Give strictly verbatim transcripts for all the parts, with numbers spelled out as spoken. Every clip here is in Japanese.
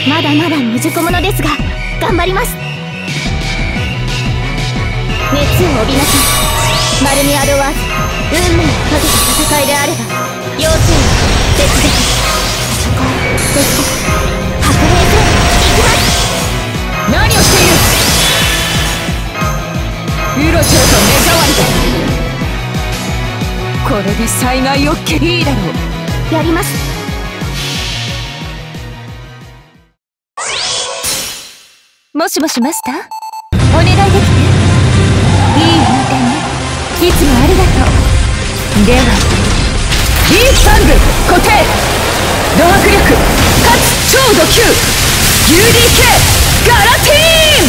まだまだ未熟者ですが頑張ります。熱を帯びなさい。マルミアドワーズ、運命をかけた戦いであれば要注意、別々そこ別々白兵戦行きます。 何をしている。うろちょろと目障りだ。これで災害をけいいだろう。 やります。 もしもしマスター、お願いできて。いい運転ね、いつもありがとう。ではリーフサング固定、ド迫力かつ超度級 ユーディーケー ガラティーン。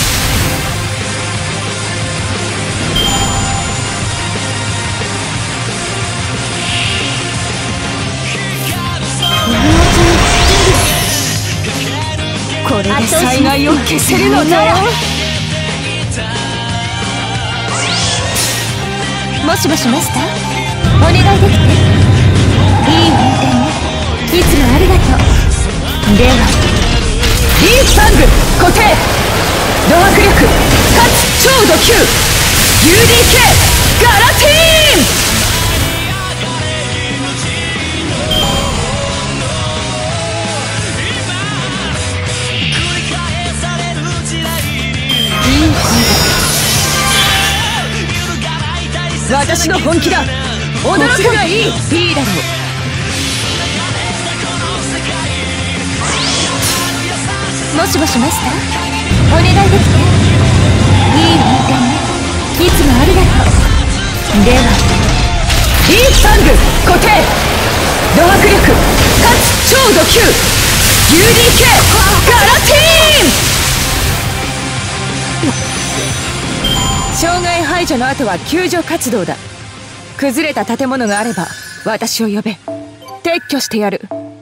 これで災害を消せるのなら。もしもしマスター、お願いできて。いい運転ね、いつもありがとう。ではリーフサング固定、ド迫力かつ超度級 ユーディーケー ガラティーン。私の本気だ。驚くがいい。いいだろう。もしもしマスター、お願いできて。いい運転ね、いつもありがとう。ではリーフサング固定、ド迫力かつ超度級 ユーディーケー ガラティーン。障害排除の後は救助活動だ。崩れた建物があれば私を呼べ。撤去してやる。